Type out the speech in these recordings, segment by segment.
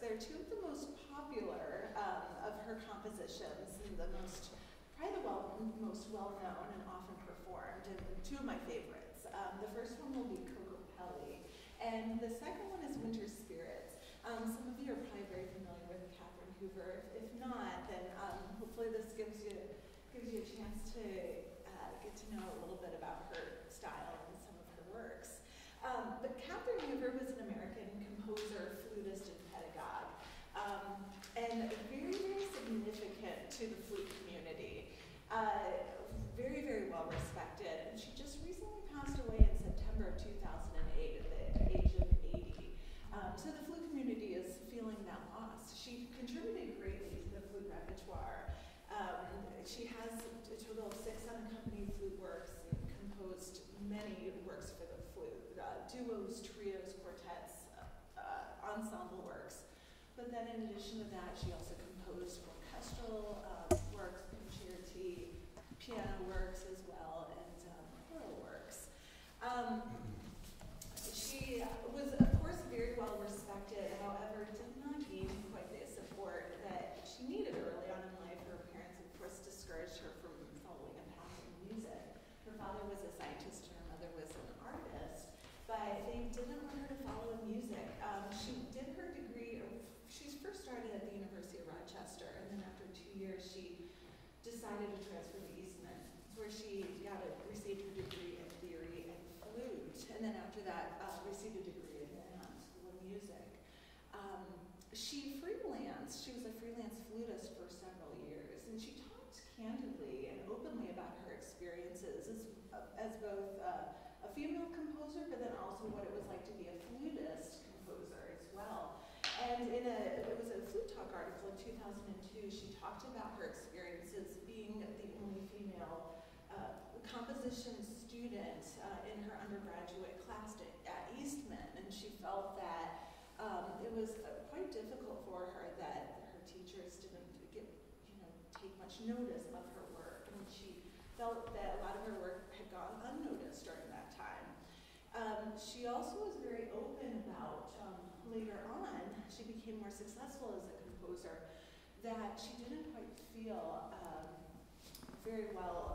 they're two of the most popular of her compositions, and the probably the most well-known and often performed, and two of my favorites. The first one will be Kokopelli, and the second one is Winter Spirits. Some of you are probably very familiar with Katherine Hoover. If not, then hopefully this gives you a chance to get to know a little bit about her style and some of her works. But Katherine Hoover was an American composer, flutist, and pedagogue, and very, very significant to the flute community. Very, very well respected, and she just recently passed away in September of 2008 at the age of 80. So the flute community is feeling that loss. She contributed greatly to the flute repertoire. She has a total of 6 unaccompanied flute works and composed many works for the flute, duos, trios, quartets, ensemble works. But then in addition to that, she also composed orchestral works, concerti, piano works as well, and choral works. She was, of course, very well respected, however, did not gain quite the support that she needed early on in life. Her parents, of course, discouraged her from following a path in music. Her father was a scientist and her mother was an artist, but they didn't want her to follow music. She did her degree, she first started at the University of Rochester, and then after 2 years, she decided to transfer to Eastman, where she received her degree in theory and flute, and then after that, received a degree in School of Music. She freelanced. She was a freelance flutist for several years, and she talked candidly and openly about her experiences as both a female composer, but then also what it was like to be a flutist composer as well. And it was a Flute Talk article in 2002, she talked about her experiences being the only female composition student in her undergraduate class at Eastman, and she felt that it was quite difficult for her that her teachers didn't take much notice of her work, and she felt that a lot of her work had gone unnoticed during that time. She also was very open about, later on, she became more successful as a composer, that she didn't quite feel very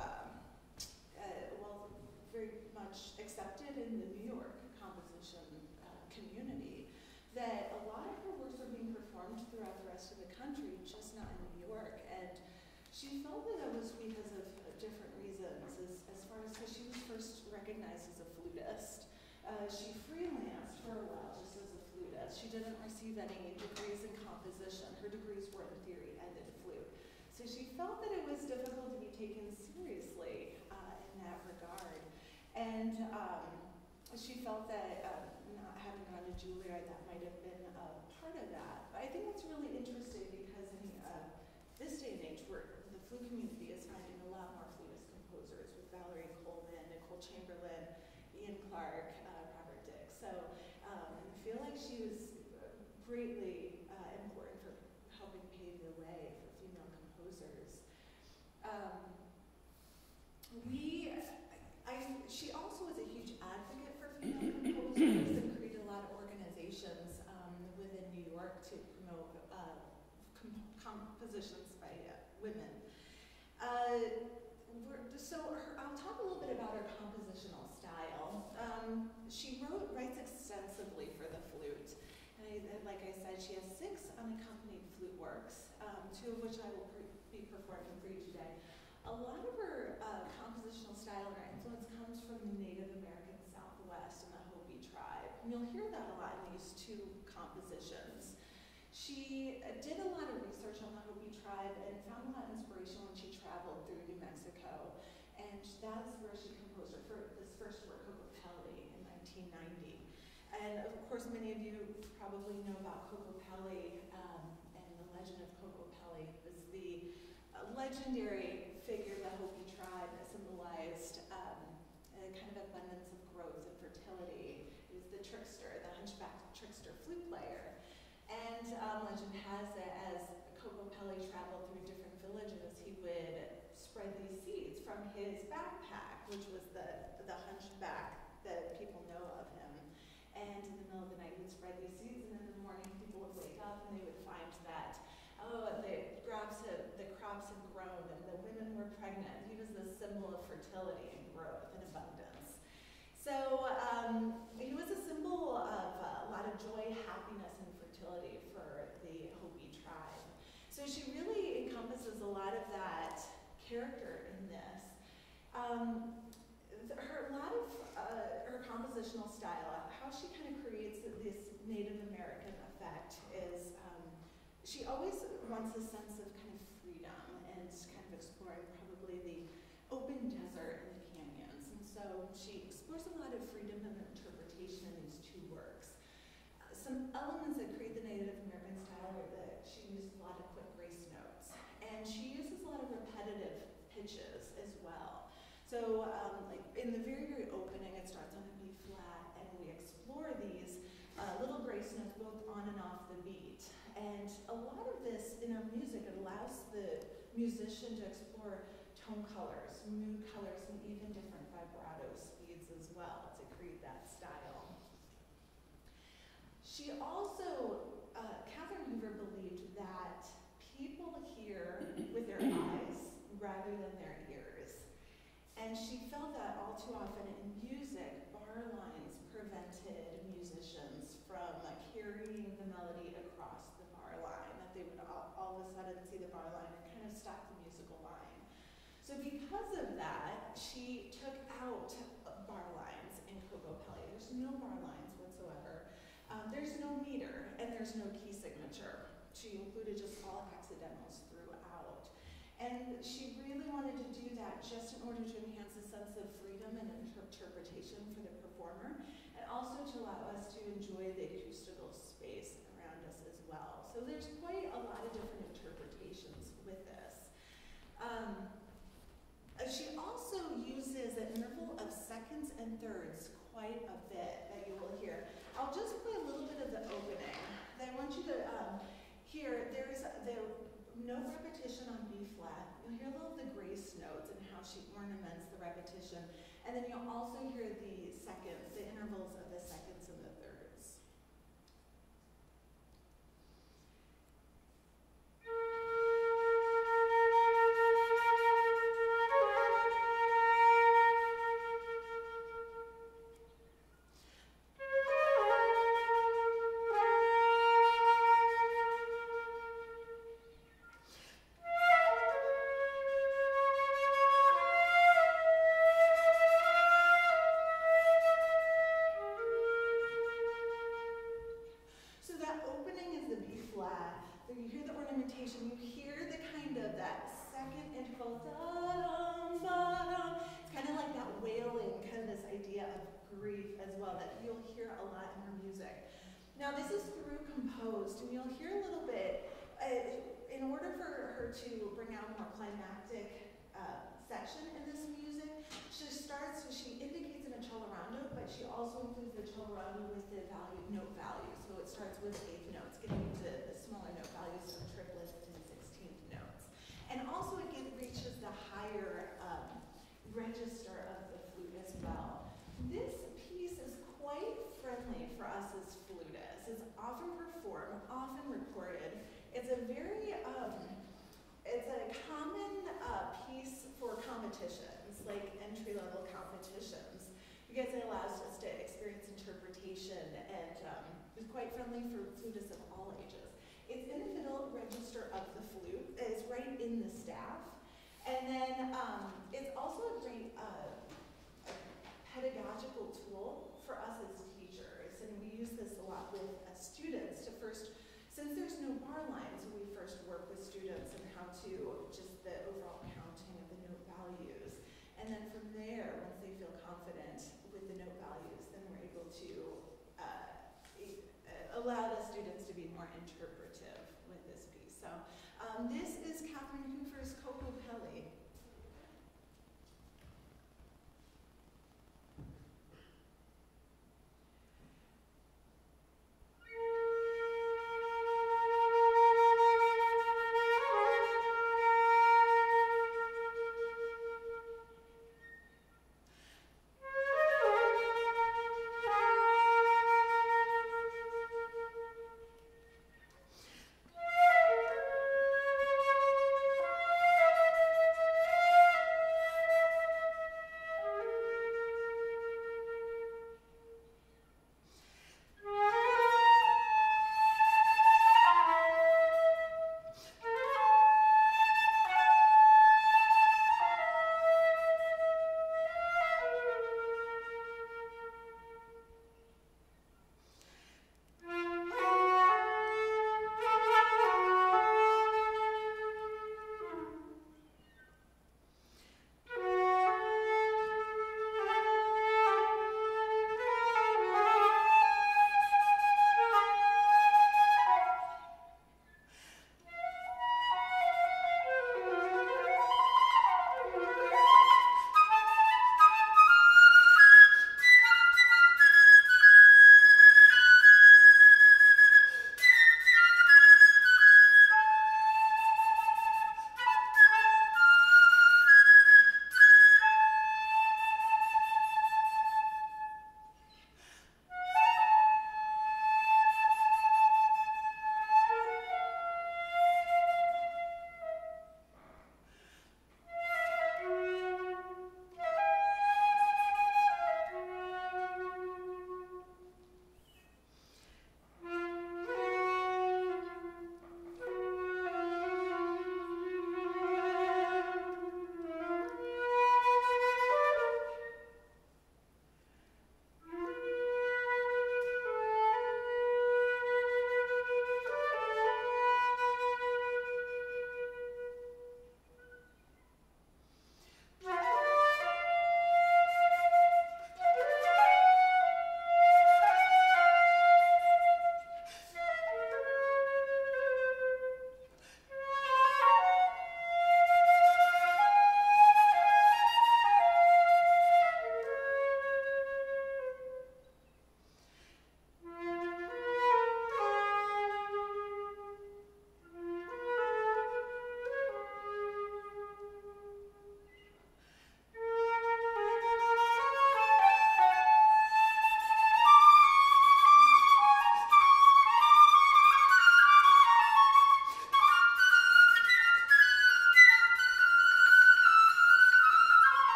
very much accepted in the New York composition community, that a lot of her works were being performed throughout the rest of the country, just not in New York, and she felt that it was because of different reasons, as far as because she was first recognized as a flutist. She freelanced for a while just as a flutist. She didn't receive any degrees in composition. Her degrees were in theory and in flute. So she felt that it was difficult to be taken seriously in that regard. And she felt that not having gone to Juilliard, that might have been part of that. But I think that's really interesting because in this day and age, where the flute community is finding a lot more flutist composers with Valerie Coleman, Nicole Chamberlain, Ian Clark, Robert Dick. So I feel like she was greatly important for helping pave the way for female composers. She also was a huge advocate for female composers and created a lot of organizations within New York to promote compositions by women. I'll talk a little bit about her compositional style. She writes extensively for the flute. And like I said, she has 6 unaccompanied flute works, 2 of which I will be performing for you today. A lot of her compositional style and her influence comes from the Native American Southwest and the Hopi tribe. And you'll hear that a lot in these 2 compositions. She did a lot of research on the Hopi tribe and found a lot of inspiration when she traveled through New Mexico. And that's where she composed this first work, Kokopelli, in 1990. And of course, many of you probably know about Kokopelli and the legend of Kokopelli. It was the legendary figure, the Hopi tribe, that symbolized a kind of abundance of growth and fertility. It was the trickster, the hunchback trickster flute player. And legend has it, as Kokopelli traveled through different villages, he would spread these seeds from his backpack, which was the hunchback that people know of him. And in the middle of the night, he would spread these seeds, and in the morning, people would wake up and they the crops had grown and the women were pregnant. He was the symbol of fertility and growth and abundance. So he was a symbol of a lot of joy, happiness, and fertility for the Hopi tribe. So she really encompasses a lot of that character in this. Her compositional style, how she kind of creates this Native American effect is she always wants a sense of kind of freedom and kind of exploring probably the open desert and the canyons. And so she explores a lot of freedom and interpretation in these two works. Some elements that create the Native American style are that she uses a lot of quick grace notes. And she uses a lot of repetitive pitches as well. So like in the very, very opening, it starts on a B flat, and we explore these little grace notes both on and off the beat. And a lot of this in our music, it allows the musician to explore tone colors, mood colors, and even different vibrato speeds as well to create that style. She also, Katherine Hoover believed that people hear with their eyes rather than their ears. And she felt that all too often in music, bar lines prevented musicians from carrying the melody across the bar line, that they would all of a sudden see the bar line and kind of stop the musical line. So because of that, she took out bar lines in Kokopelli. There's no bar lines whatsoever. There's no meter, and there's no key signature. She included just all accidentals throughout. And she really wanted to do that just in order to enhance a sense of freedom and interpretation for the performer, and also to allow us to enjoy the acoustical space around us as well. So there's quite a lot of different interpretations with this. She also uses an interval of seconds and thirds quite a bit that you will hear. I'll just play a little bit of the opening. I want you to hear, there's the no repetition on B flat. You'll hear a little of the grace notes and how she ornaments the repetition. And then you'll also hear the seconds, the intervals of the seconds and the thirds. Now this is through composed, and you'll hear a little bit, in order for her to bring out a more climactic section in this music, she indicates in a cholorando, but she also includes the cholorando with the note value. So it starts with eighth notes, getting into the smaller note values of triplets and 16th notes. And also it reaches the higher register of the flute as well. This piece is quite friendly for us as flutists. It's often performed, often recorded. It's a very, it's a common piece for competitions, like entry-level competitions, because it allows us to experience interpretation and is quite friendly for flutists of all ages. It's in the middle register of the flute. It's right in the staff. And then it's also a great pedagogical tool for us as teachers, and we use this a lot with students to first, since there's no bar lines, we first work with students and how to just the overall counting of the note values. And then from there, once they feel confident with the note values, then we're able to allow the students to be more interpretive with this piece. So this is Katherine Hoover's Kokopelli.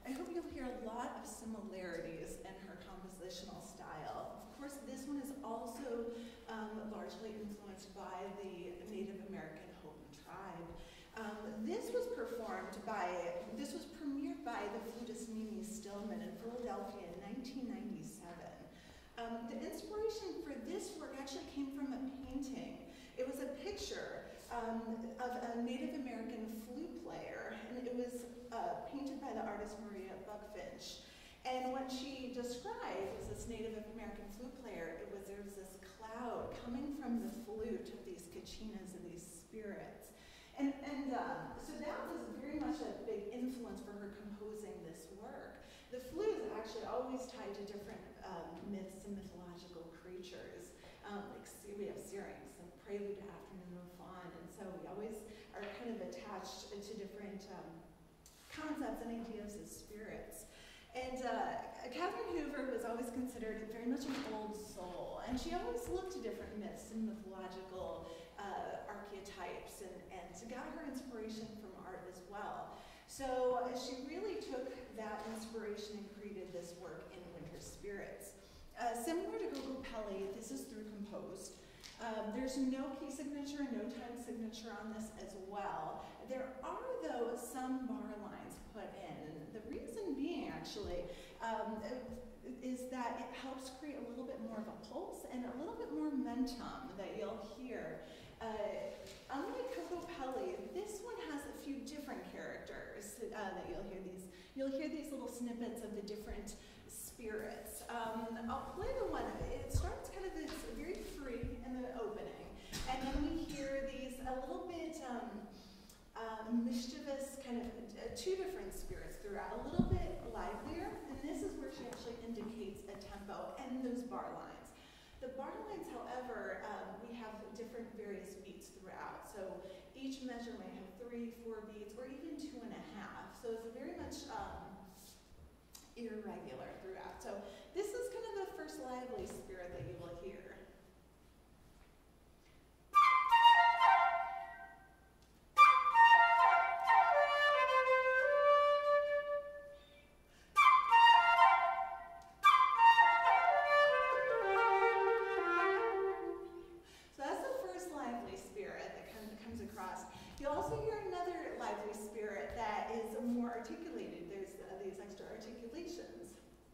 I hope you'll hear a lot of similarities in her compositional style. Of course, this one is also largely influenced by the Native American Hoover tribe. This was premiered by the flutist Mimi Stillman in Philadelphia in 1997. The inspiration for this work actually came from a painting. It was a picture of a Native American flute player, and it was painted by the artist Maria Buckfinch. And what she described as this Native American flute player, there was this cloud coming from the flute of these kachinas and these spirits. And so that was very much a big influence for her composing this work. The flute is actually always tied to different myths and mythological creatures. We have Syrinx and Prelude to Afternoon of Fawn, and so we always are kind of attached to different concepts and ideas as spirits. And Katherine Hoover was always considered very much an old soul, and she always looked to different myths and mythological archetypes and got her inspiration from art as well. So she really took that inspiration and created this work in Winter Spirits. Similar to Unaccompanied, this is through composed. There's no key signature, no time signature on this as well. There are, though, some bar lines put in. And the reason being, actually, is that it helps create a little bit more of a pulse and a little bit more momentum that you'll hear. Unlike Unaccompanied, this one has a few different characters that you'll hear these. You'll hear these little snippets of the different spirits. I'll play the one. It starts kind of this very free in the opening, and then we hear these a little bit mischievous kind of two different spirits throughout, a little bit livelier, and this is where she actually indicates a tempo and those bar lines. The bar lines, however, we have different various beats throughout. So each measure may have 3, 4 beats, or even 2.5. So it's very much irregular throughout. So this is kind of the first lively spirit that you will hear. You'll also hear another lively spirit that is more articulated. There's these extra articulations.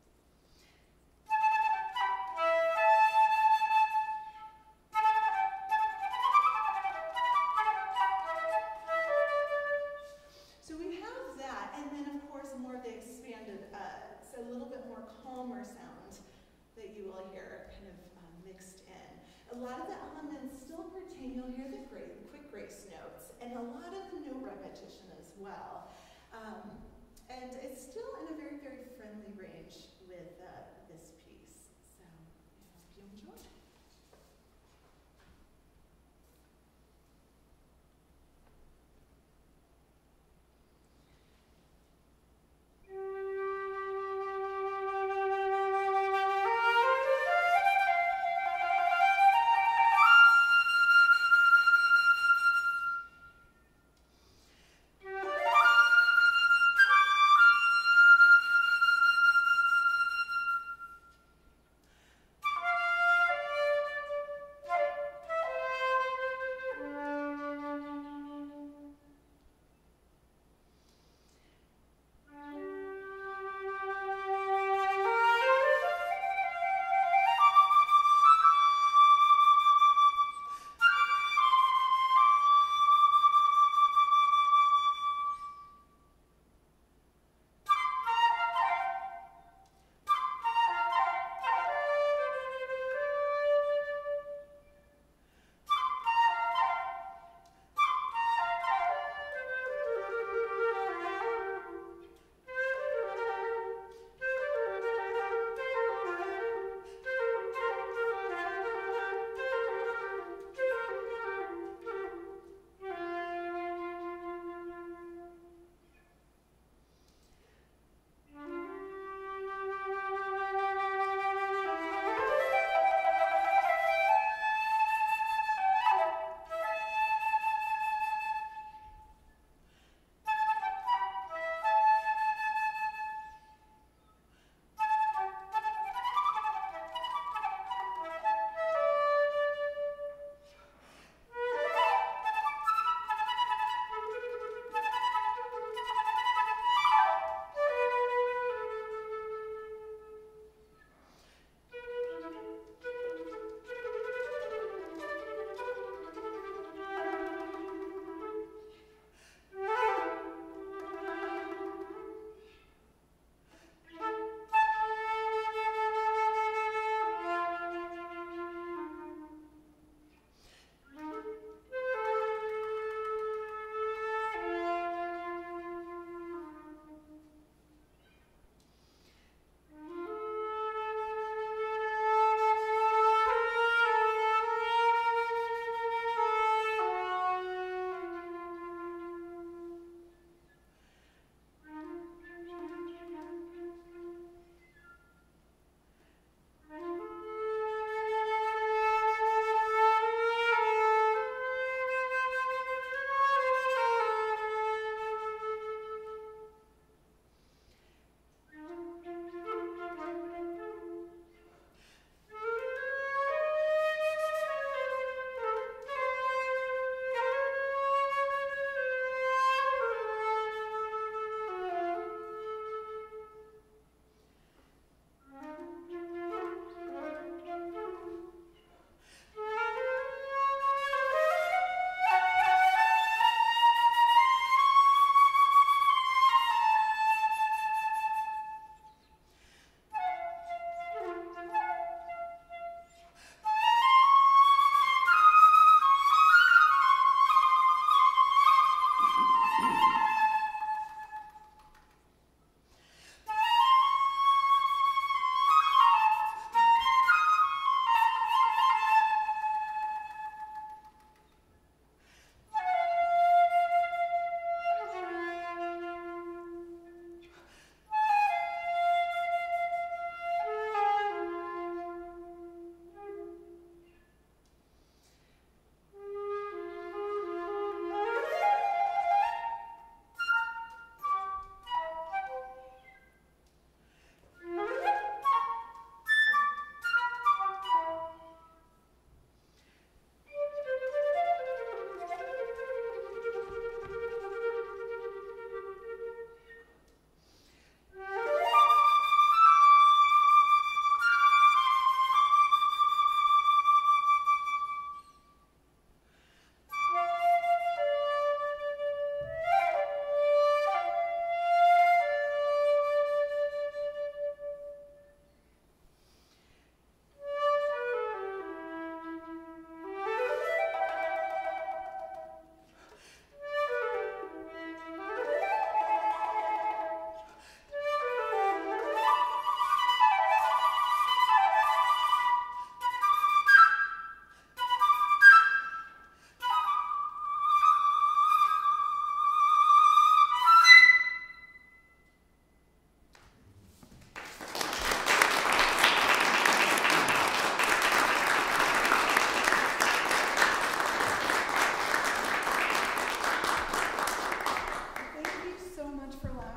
So we have that, and then of course more of the expanded, so a little bit more calmer sound that you will hear kind of mixed in. A lot of the elements still pertain, you'll hear the quick grace notes, and a lot of the note repetition as well. And it's still in a very, very friendly range with this piece. So I hope you enjoy.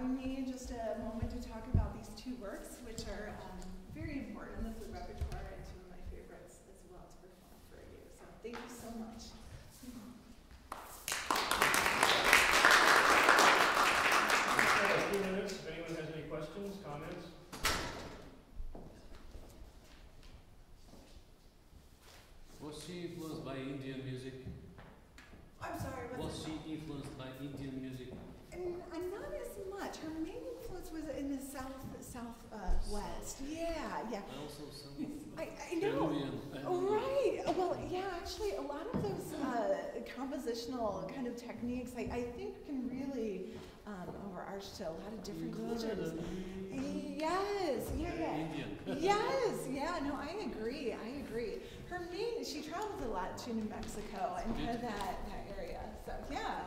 allowing me just a moment to talk about these two works, which are very important in the flute repertoire and two of my favorites as well to perform for you. So thank you so much. A few minutes, if anyone has any questions, comments. Was she influenced by Indian music? I'm sorry, Was she influenced by Indian music? I'm not as much. Her main influence was in the southwest. Yeah. And also some I know. Right. Well, yeah, actually, a lot of those compositional kind of techniques, I think, can really overarch to a lot of different cultures. Yes. Yeah. Indian. Yes. Yeah. No, I agree. Her main, she travels a lot to New Mexico and kind of that area. So yeah.